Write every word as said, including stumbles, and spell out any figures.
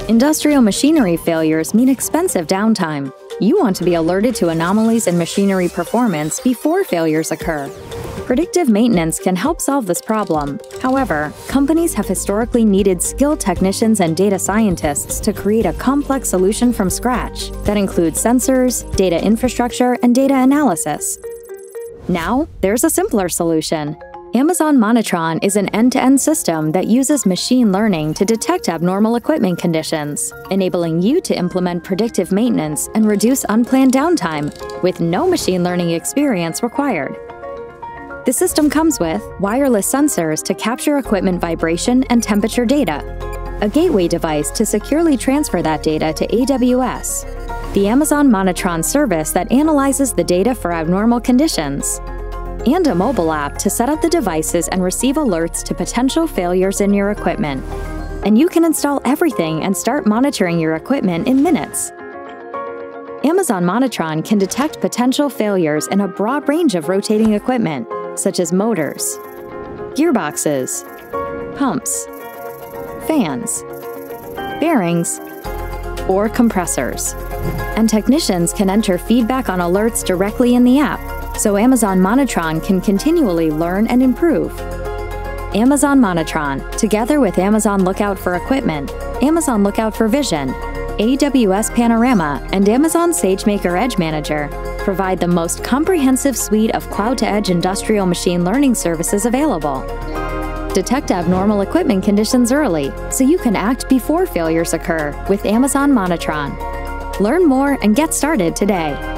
Industrial machinery failures mean expensive downtime. You want to be alerted to anomalies in machinery performance before failures occur. Predictive maintenance can help solve this problem. However, companies have historically needed skilled technicians and data scientists to create a complex solution from scratch that includes sensors, data infrastructure, and data analysis. Now, there's a simpler solution. Amazon Monitron is an end-to-end system that uses machine learning to detect abnormal equipment conditions, enabling you to implement predictive maintenance and reduce unplanned downtime with no machine learning experience required. The system comes with wireless sensors to capture equipment vibration and temperature data, a gateway device to securely transfer that data to A W S, the Amazon Monitron service that analyzes the data for abnormal conditions, and a mobile app to set up the devices and receive alerts to potential failures in your equipment. And you can install everything and start monitoring your equipment in minutes. Amazon Monitron can detect potential failures in a broad range of rotating equipment, such as motors, gearboxes, pumps, fans, bearings, or compressors. And technicians can enter feedback on alerts directly in the app, so Amazon Monitron can continually learn and improve. Amazon Monitron, together with Amazon Lookout for Equipment, Amazon Lookout for Vision, A W S Panorama, and Amazon SageMaker Edge Manager, provide the most comprehensive suite of cloud-to-edge industrial machine learning services available. Detect abnormal equipment conditions early, so you can act before failures occur with Amazon Monitron. Learn more and get started today.